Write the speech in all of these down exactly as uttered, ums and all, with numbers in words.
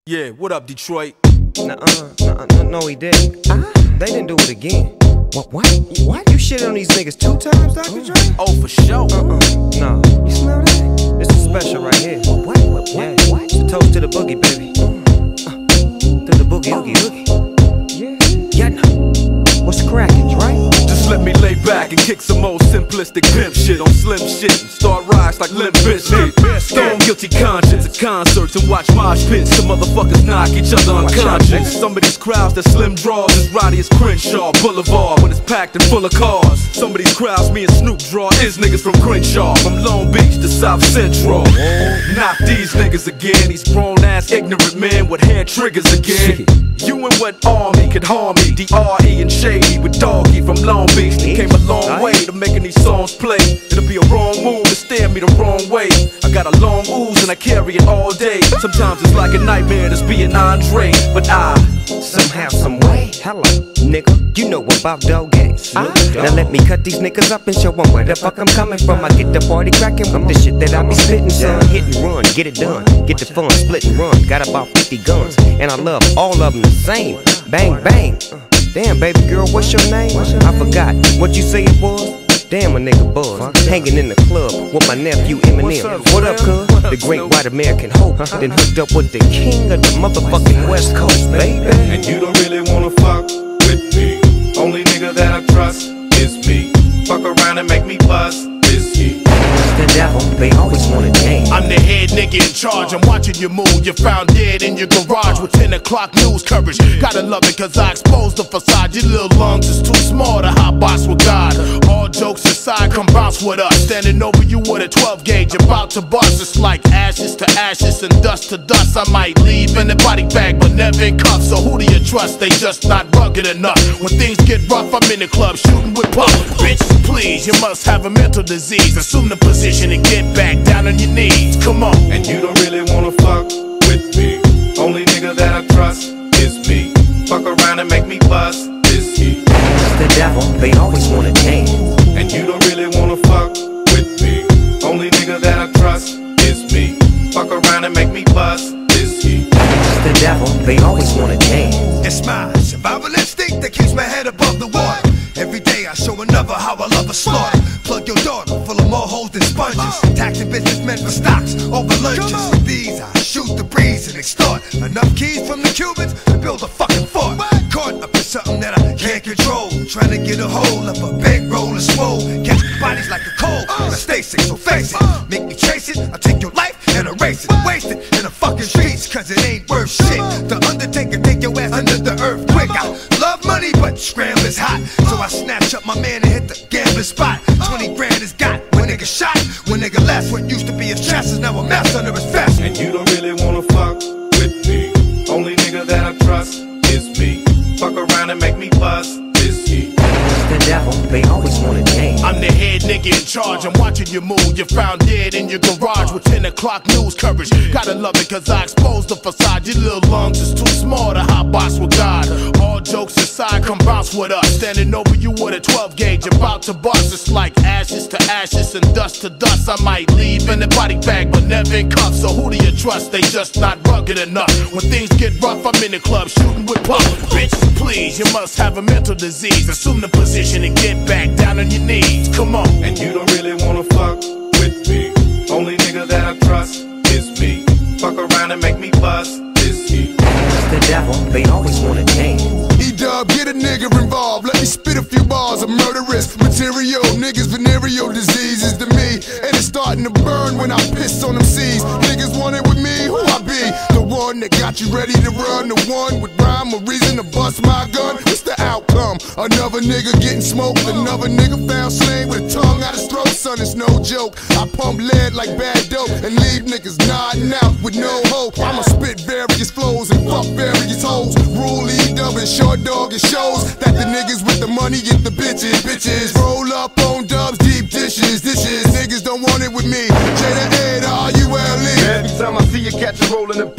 Yeah, what up, Detroit? Nuh-uh, nuh-uh, no, no, he didn't. Ah, they didn't do it again. What? What? What? You shit on these niggas two times, Doctor Dre? Oh, for sure. Uh-uh, no. You smell that? This is special right here. What? What? What? Yeah. What? It's a toast to the boogie, baby. Uh, to the boogie, oogie, oogie. Yeah. Yeah, no. What's crackin', Dre? Just let me lay back and kick some old simplistic pimp shit on slim shit and start rides like Limp Bizkit. Stone guilty conscience at concerts and watch mosh pits. Some motherfuckers knock each other unconscious. Some of these crowds that slim draws is rowdy as Crenshaw Boulevard when it's packed and full of cars. Some of these crowds me and Snoop draw is niggas from Crenshaw, from Long Beach to South Central. Not these niggas again, these grown ass ignorant men with hair triggers again. You and what army could harm me? D R E and Shady with Doggy from Long Beach. They came a long way to making these songs play. It'll be a wrong move to stare me the wrong way. I got a long ooze and I carry it all day. Sometimes it's like a nightmare just being Andre, but I somehow, some way. Hello, nigga, you know about dogg. Ah, now let me cut these niggas up and show them where the fuck I'm coming from. I get the party cracking from the shit that I be spitting, son. Hit and run, get it done, get the fun, split and run. Got about fifty guns, and I love all of them the same. Bang, bang. Damn, baby girl, what's your name? I forgot what you say it was. Damn, a nigga buzz, hanging in the club with my nephew Eminem. What up, cuz? The great white American hope. Then hooked up with the king of the motherfucking West Coast, baby. And you don't really wanna fuck with me. Only nigga that I trust is me. Fuck around and make me bust this heat. The devil, they always want a name. I'm the head nigga in charge, I'm watching you move. You're found dead in your garage with ten o'clock news coverage. Gotta love it cause I exposed the facade. Your little lungs is too small to hot box with God. All jokes aside, come bounce with us. Standing over you with a twelve gauge, about to bust. It's like ashes to ashes and dust to dust. I might leave in a body bag but never in cuffs. So who do you trust? They just not rugged enough. When things get rough, I'm in the club shooting with puff. Bitch, please, you must have a mental disease. Assume the position and get back down on your knees. Come on. And you don't really wanna fuck with me. Only nigga that I trust is me. Fuck around and make me bust this heat. The devil, they always want a name. And you don't really wanna fuck with me. Only nigga that I trust is me. Fuck around and make me bust this heat. The devil, they always want a name. It's my survival instinct that keeps my head above the water. Every day I show another how I love a slaughter. Plug your daughter full of more holes than sponges. Taxing businessmen for stocks over lunches. With these I shoot the breeze and extort enough keys from the Cubans to build a fucking fort. Caught up in something that I can't control. Trying to get a hold of a big roll of swole. Catch bodies like a cold, but I stay sick, so face it. Make me chase it, I'll take your life and erase it. Waste it in the fucking streets, cause it ain't worth shit. The Undertaker take your ass under the earth quick. I love money, but scramble is hot. So I snatch up my man and hit the gambling spot. Twenty grand is got when nigga shot. When nigga left, what used to be his chest is now a mess under his vest. And you don't really wanna fuck with me. Only nigga that I trust is me. Fuck around and make me bust this heat. The devil, they always want a name. I'm the head nigga in charge, I'm watching you move. You're found dead in your garage with ten o'clock news coverage. Gotta love it cause I exposed the facade. Your little lungs is too small to hot box with God. All jokes aside, come bounce with us. Standing over you with a twelve gauge, about to bust. It's like ashes to ashes and dust to dust. I might leave in a body bag but never in cuffs. So who do you trust? They just not rugged enough. When things get rough, I'm in the club shooting with puff. Bitch, please, you must have a mental disease. Assume the position and get back down on your knees. Come on. And you don't really wanna fuck with me. Only nigga that I trust is me. Fuck around and make me bust this heat. The devil, they always want a name. E-dub, get a nigga involved. Let me spit a few bars of murderous material. Niggas venereal diseases to me, and it's starting to burn when I piss on them seas. Niggas want it with me, who I be? The one that got you ready to run, the one with rhyme or reason to bust my gun. What's the outcome? Another nigga getting smoked, another nigga found slain with a tongue out his throat. Son, it's no joke. I pump lead like bad dope and leave niggas nodding out with no hope. I'ma spit various flows and fuck various hoes. Rule E-dub and short dog, it shows that the niggas with the money get the bitches. Bitches roll up on dubs, deep dishes, dishes. Niggas don't want it with me. J to A to R U L E. Every time I see you catch a rolling in packs for the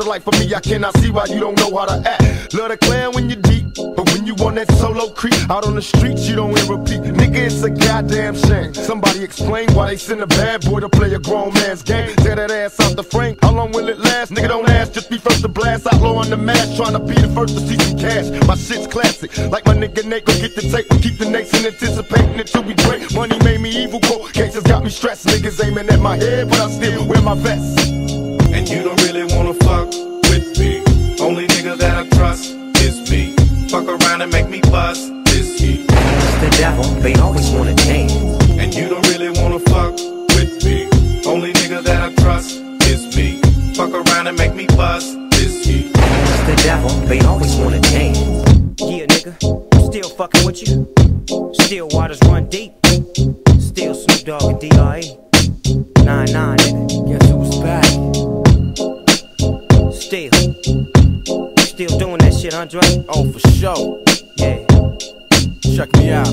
life for me, I cannot see why you don't know how to act. Love the clan when you're deep, but when you on that solo creep, out on the streets you don't hear a peep. Nigga, it's a goddamn shame. Somebody explain why they send a bad boy to play a grown man's game. Tear that ass out the frame, how long will it last? Nigga, don't ask, just be first to blast. Outlaw on the mask, trying to be the first to see some cash. My shit's classic, like my nigga Nate, go get the tape. We keep the nation anticipating it till we break. Money made me evil, cold cases got me stressed. Niggas aiming at my head, but I still wear my vest. And you don't really wanna fuck with me. Only nigga that I trust is me. Fuck around and make me bust this heat. It's the devil, they always wanna dance. And you don't really wanna fuck with me. Only nigga that I trust is me. Fuck around and make me bust this heat. It's the devil, they always wanna dance. Yeah, nigga, still fucking with you. Still waters run deep. Still Snoop Dogg and D R E. Nine nine, nigga. Guess who's back? Still, still doing that shit, Andre? Oh, for sure. Yeah. Check me out.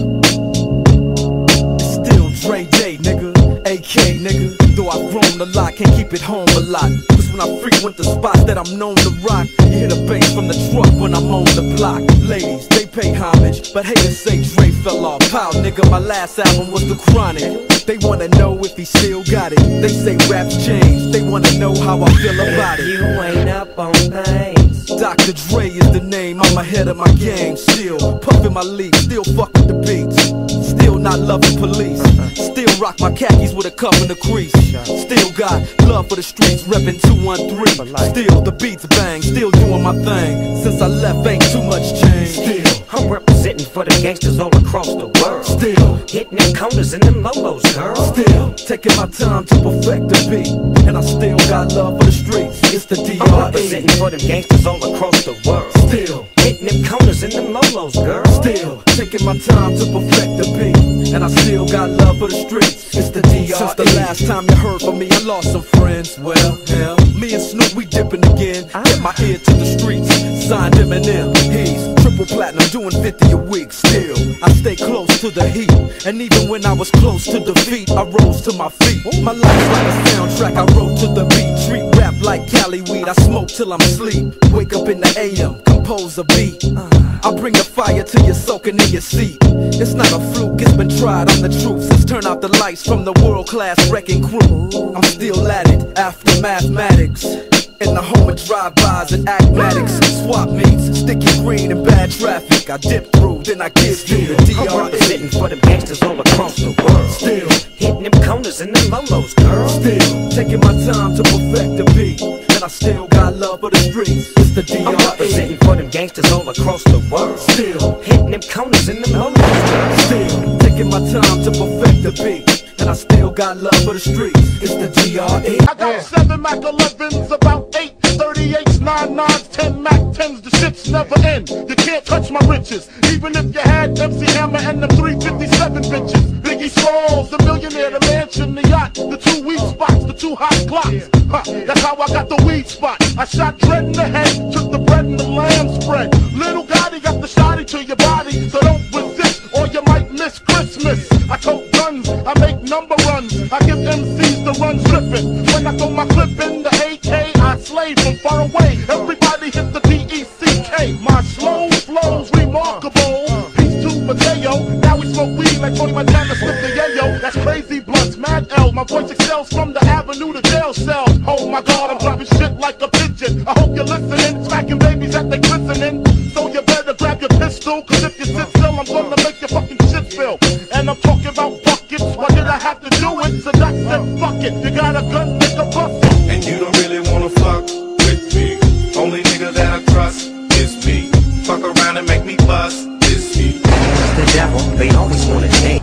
It's still Dre Day, nigga. A K, nigga. Though I've grown a lot, can't keep it home a lot. Cause when I frequent the spots that I'm known to rock, you hear the bass from the truck when I'm on the block. Ladies, they pay homage, but haters say Dre fell off. Pow, nigga, my last album was The Chronic. They wanna know if he still got it. They say rap's changed, they wanna know how I feel about it. You ain't up on things. Doctor Dre is the name, I'm ahead of my game. Still puffin' my leaf, still fuck with the beats. Still not loving police. Still rock my khakis with a cuff in the crease. Still got love for the streets, reppin' two one three. Still the beats bang, still doing my thing. Since I left ain't too much change. Still I'm representing for the gangsters all across the world. Still hitting them corners and them lolos, girl. Still taking my time to perfect the beat. And I still got love for the streets. It's the D R E. I'm representing for them gangsters all across the world. Still hitting them corners and them lolos, girl. Still taking my time to perfect the beat. And I still got love for the streets. It's the D R E. Since the last time you heard from me, I lost some friends. Well, hell, me and Snoop, we dipping again. Get my ear to the streets. Signed Eminem. He's triple platinum, doing fifty a week. Still, I stay close to the heat. And even when I was close to defeat, I rose to my feet. My life's like a soundtrack, I wrote to the beat. Treat rap like Cali weed, I smoke till I'm asleep. Wake up in the A M, compose a beat. I bring the fire till you're soaking in your seat. It's not a fluke, it's been tried, I'm the truth. Since turn out the lights from the world-class wrecking crew, I'm still at it, after mathematics. In the home of drive-bys and acmatics, swap meets, sticky green and bad traffic. I dip through, then I give you the D R E. I'm representing for them gangsters all across the world. Still hitting them corners and them lolos, girl. Still taking my time to perfect the beat. And I still got love for the streets. It's the D R E. I'm representing for them gangsters all across the world. Still hitting them corners and them lolos, girl. Still taking my time to perfect the beat. And I still got love for the streets. It's the D R E. I got seven Mac elevens, about eight thirty-eights, nine nines, ten Mac tens. The shit's never end. You can't touch my riches. Even if you had M C Hammer and them three fifty-seven bitches. Biggie Smalls, the millionaire, the mansion, the yacht, the two weed spots, the two hot clocks. Huh, that's how I got the weed spot. I shot Dread in the head, took the bread and the lamb spread. Little Gotti got the shotty to your body, so don't resist or you might miss Christmas. I tote guns, I make number runs. I give M Cs the run trippin'. When I throw my clip in the A K, I slay from far away. Everybody hit the D E C K. My slow flow's remarkable. Peace to Mateo. Now we smoke weed like Tony Montana, slip the yayo. That's crazy blunts, mad L. My voice excels from the avenue to jail cell. Oh my God, I'm dropping shit like a pigeon. I hope you're listening, smacking babies at they glistening. So you better grab your pistol, cause if you sit still, I'm gonna make your fucking shit spill. And I'm talking about buckets, why did I have to do it? So Doc said, fuck it, you got a gun, make a bust it. And you don't really wanna fuck with me. Only nigga that I trust is me. Fuck around and make me bust this heat. It's the devil, they always wanna change.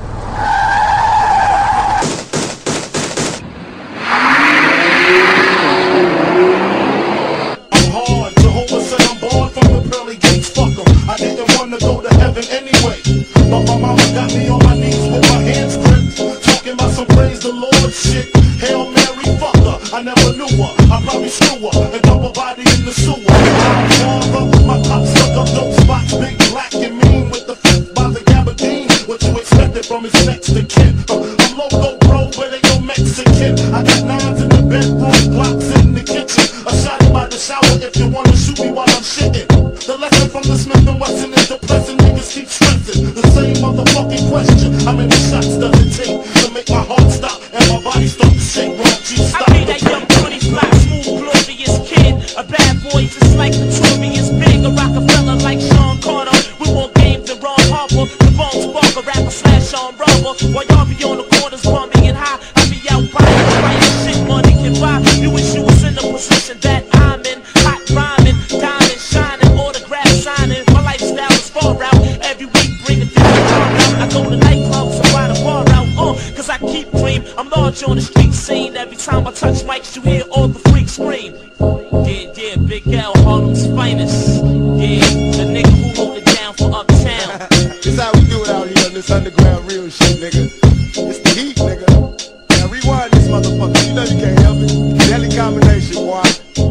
I'm hard, Jehovah said I'm born from the pearly gates, fuck 'em. I didn't wanna go to heaven anyway. But my mama got me on my knees with my hands gripped, talking about some praise the Lord shit. Hail Mary, fuck her, I never knew her. I probably screw her and dump her body in the sewer. I'm father, my cop stuck up dope spots, big black and mean with the fifth by the gabardine. What you expected from his next to kin? Uh, I'm loco, bro, but ain't no Mexican. I got nines in the bedroom, blocks in the kitchen. A shot by the shower. wanna shoot me while I'm shitting. The lesson from the Smith and Wesson is depressing. Niggas keep stressing the same motherfucking question. How many shots does it take to make my heart stop and my body start to shake? Won't you stop? I be that young twenty fly, smooth, glorious kid. A bad boy just like Notorious Big. A Rockefeller like Sean Carter. We want games and Ron Harper. The Bones Barker, rapper slash on rubber. While y'all be on the corners bumming and high, I be out buying the right shit money can buy. You wish you was in the position that I'm in. Hot rhyming, diamond shining, autograph signing. My lifestyle is far out. Every week bring a different car out. I go to nightclubs and ride a bar out. Uh, cause I keep cream. I'm large on the street scene. Every time I touch mics, you hear all the freaks scream. Yeah, yeah, Big L, Harlem's finest. Yeah, the nigga who hold it down for Uptown. This how we do it out here on this underground real shit, nigga. It's the heat, nigga. Now rewind this motherfucker. You know you can't help it. Deadly combination, boy.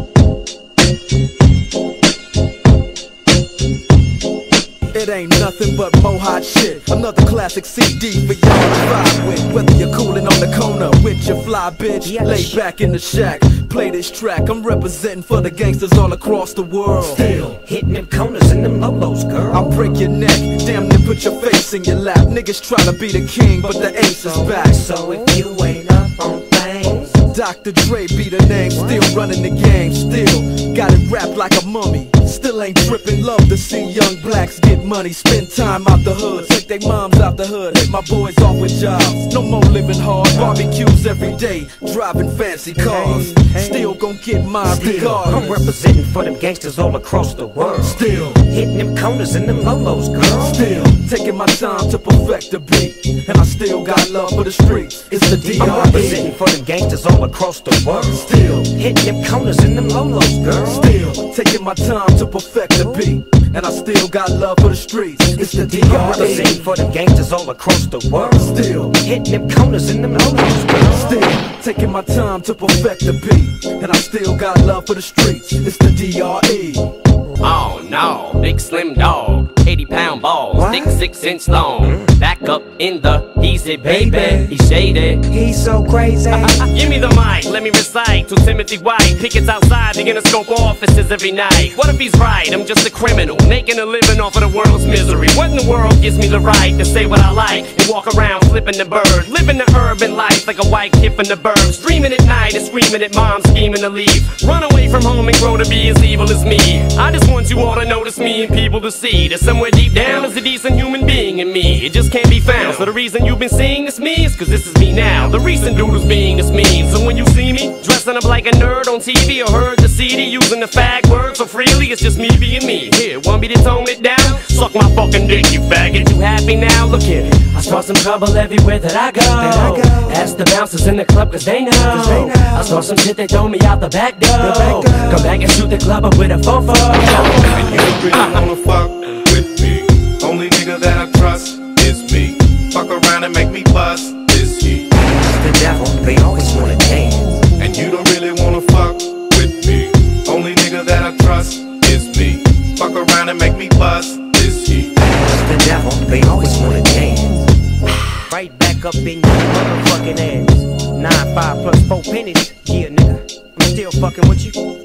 It ain't nothing but mo hot shit. Another classic C D for y'all to vibe with. Whether you're coolin' on the corner with your fly bitch, lay back in the shack, play this track. I'm representing for the gangsters all across the world. Still hitting them corners and them lolos, girl. I'll break your neck, damn near put your face in your lap. Niggas try to be the king, but the ace is back. So if you ain't up on things, Doctor Dre be the name, still running the game, still got it wrapped like a mummy. Still ain't trippin', love to see young blacks get money, spend time out the hood, take their moms out the hood, hit my boys off with jobs. No more living hard, barbecues every day, driving fancy cars. Still gon' get my regard. I'm representing for them gangsters all across the world. Still hitting them corners and them lolos, girl. Still taking my time to perfect the beat, and I still got love for the streets. It's the D R E. I'm representing for them gangsters all across the world. Still hitting them corners and them lolos, girl. Still taking my time to perfect the beat, and I still got love for the streets. It's the D I'm R E. representing for them gangsters all across the world. Still hitting them corners and them lolos, girl. Still taking my time to perfect the beat, and I still got love for the streets. It's the D R E. Oh no, big slim dog, eighty pound balls, thick six inch long. Back up in the easy baby, he's shaded. He's so crazy. Give me the mic, let me recite to Timothy White. Pickets outside, they're gonna scope offices every night. What if he's right? I'm just a criminal, making a living off of the world's misery. What in the world gives me the right to say what I like and walk around flipping the bird, living the urban life like a white kid from the burbs, dreaming at night and screaming at mom, scheming to leave, run away from home and grow to be as evil as me. I just want you all to notice me and people to see that somewhere deep down is a decent human being in me. It just can't be found. So the reason you've been seeing this me is cause this is me now. The recent dude who's being this mean. So when you see me dressing up like a nerd on T V or heard the C D using the fag word so freely, it's just me being me. Here, want me to tone it down? Suck my fucking dick, you faggot. You happy now? Look here, I start some trouble everywhere that I go. I go. Ask the bouncers in the club cause they know. Cause they know. I start some shit, they throw me out the back door. The back door. Come back and shoot the club up with a fofo. And you don't really wanna fuck with me. Only nigga that I trust is me. Fuck around and make me bust this heat. The devil, they always wanna dance. And you don't really wanna fuck with me. Only nigga that I trust is me. Fuck around and make me bust this heat. The devil, they always wanna dance. Right back up in your motherfucking ass. Nine, five plus four pennies. Yeah, nigga, I'm still fucking with you.